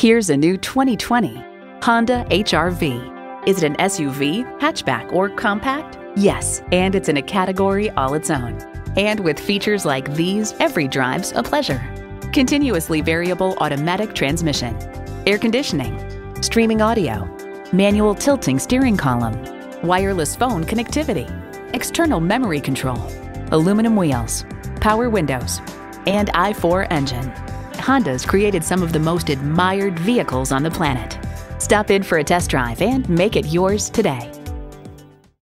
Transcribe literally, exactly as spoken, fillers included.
Here's a new twenty twenty Honda H R V. Is it an S U V, hatchback, or compact? Yes, and it's in a category all its own. And with features like these, every drive's a pleasure. Continuously variable automatic transmission, air conditioning, streaming audio, manual tilting steering column, wireless phone connectivity, external memory control, aluminum wheels, power windows, and I four engine. Honda's created some of the most admired vehicles on the planet. Stop in for a test drive and make it yours today.